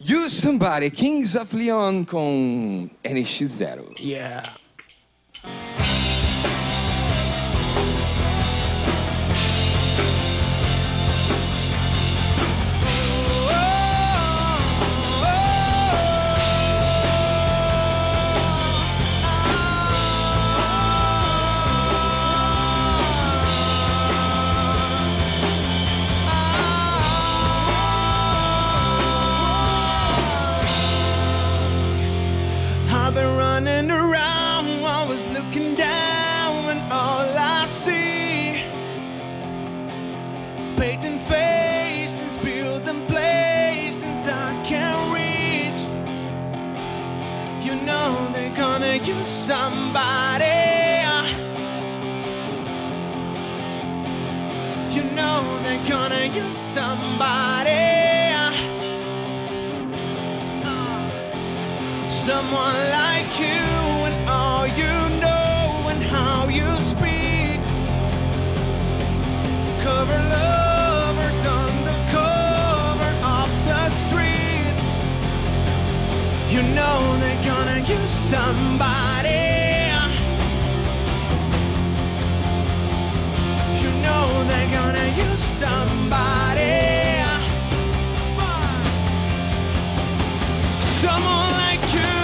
You Somebody, Kings of Leon com NX0. Yeah. I've been running around, always looking down, and all I see painting faces, building places I can't reach. You know they're gonna use somebody. You know they're gonna use somebody. Someone like you and all you know and how you speak. Cover lovers on the cover of the street. You know they're gonna use somebody. You know they're gonna use somebody. Someone like you.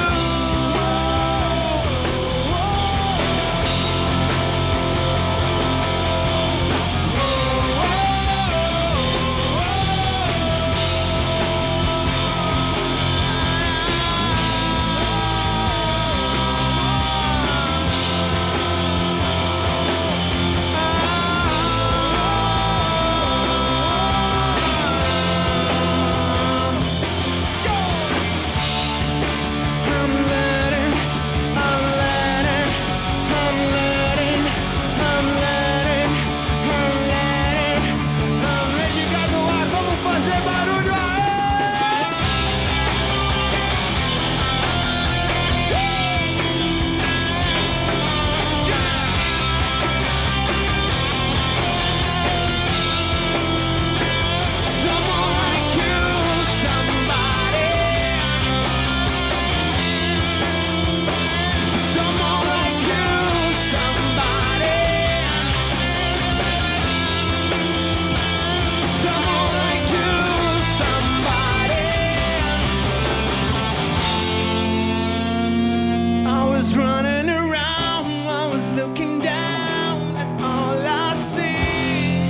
Running around, I was looking down, and all I see.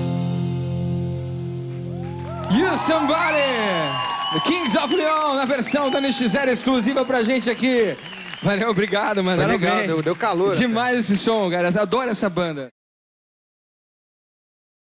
You Somebody, The Kings of Leon, na versão da NX0 exclusiva pra gente aqui. Valeu, obrigado, mano. Foi legal, bem. deu calor. Demais esse som, cara. Adoro essa banda.